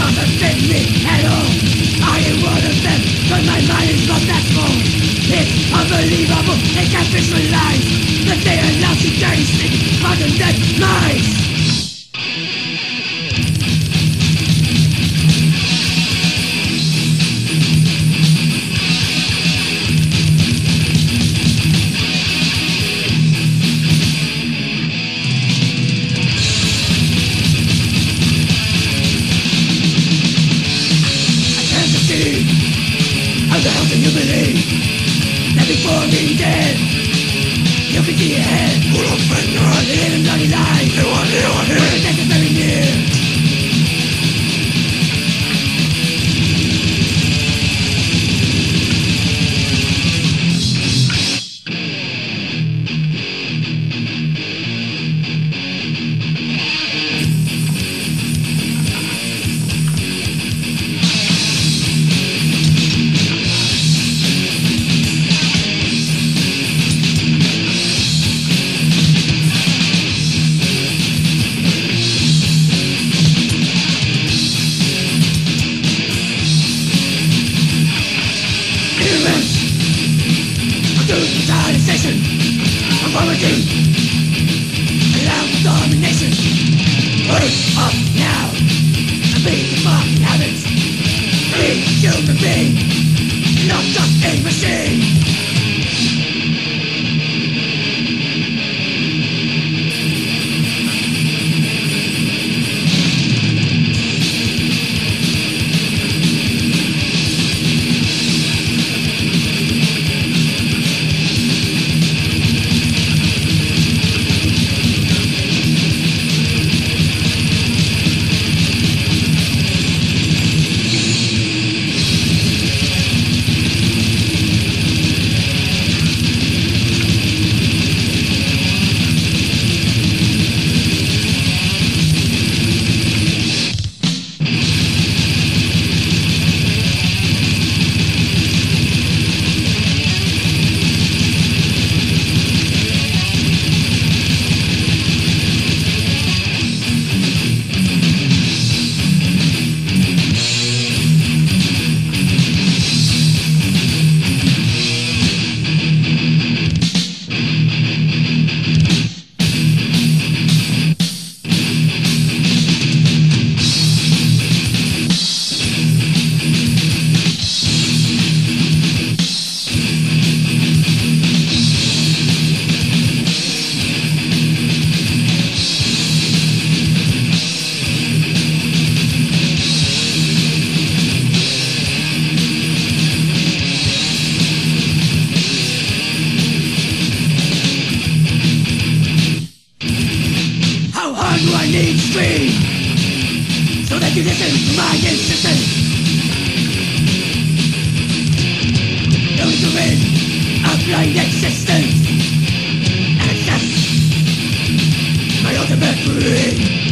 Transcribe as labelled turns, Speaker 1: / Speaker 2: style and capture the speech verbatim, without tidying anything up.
Speaker 1: doesn't fit me at all. I am one of them, but my mind is not that small. It's unbelievable, they can't visualize that they are lousy, dirty, stinking, rotten dead mice. How the hell can you believe that before being dead you can see ahead? Put up and run, they live in bloody lies. They want it on it, but death is very near. Civilization, authority, allow domination. Wake up now and be the fucking habits. Be a human being, not just a machine. Do I need stream so that you listen to my insistence? Going to win a blind existence and accept my ultimate dream.